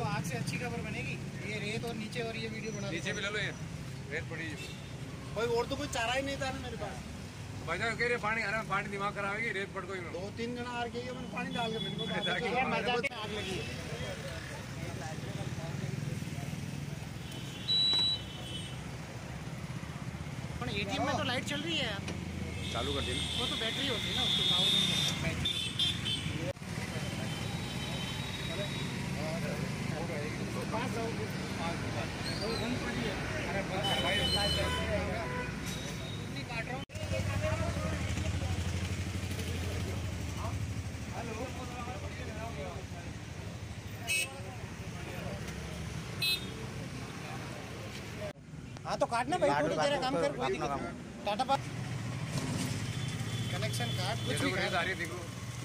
तो आज से अच्छी खबर बनेगी। ये रेत और नीचे और ये वीडियो बना नीचे भी ले लो, ये रेत पड़ी कोई और तो कोई चारा ही नहीं था ना मेरे पास। भाई साहब कह रहे पानी आ रहा है, पानी दिमाग करावेगी, रेत पड़ गई। 2-3 जना आ गए, मैंने पानी डाल के मेरे को आग लगी है। एटीएम में तो लाइट चल रही है यार, चालू कर दी। वो तो बैटरी होती है ना, उसकी पावर बैटरी। हाँ तो काटना भाई, थोड़ी देर काम कर, कोई दिक्कत नहीं। टाटा पास कनेक्शन काट, कुछ भी काट। देखो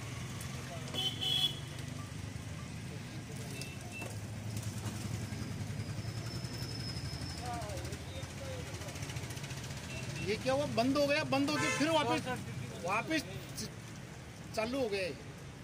ये क्या हुआ, बंद हो गया, बंद हो गया फिर वापस चालू हो गया।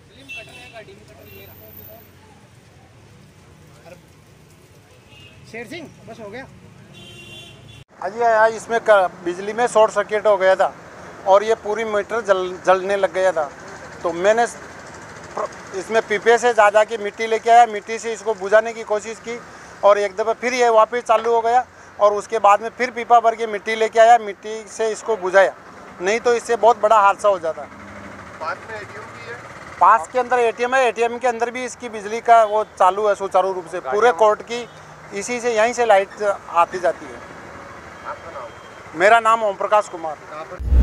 शेर सिंह बस हो गया। अजी आज इसमें बिजली में शॉर्ट सर्किट हो गया था और ये पूरी मीटर जलने लग गया था। तो मैंने इसमें पीपे से ज़्यादा की मिट्टी लेके आया, मिट्टी से इसको बुझाने की कोशिश की और एक दफ़ा फिर ये वापस चालू हो गया और उसके बाद में फिर पीपा भर के मिट्टी लेके आया, मिट्टी से इसको बुझाया, नहीं तो इससे बहुत बड़ा हादसा हो जाता। पास में एटीएम भी है, पास के अंदर एटीएम है, एटीएम के अंदर भी इसकी बिजली का वो चालू है सुचारू रूप से, पूरे कोर्ट की इसी से यहीं से लाइट आती जाती है। आपका नाम? मेरा नाम ओम प्रकाश कुमार।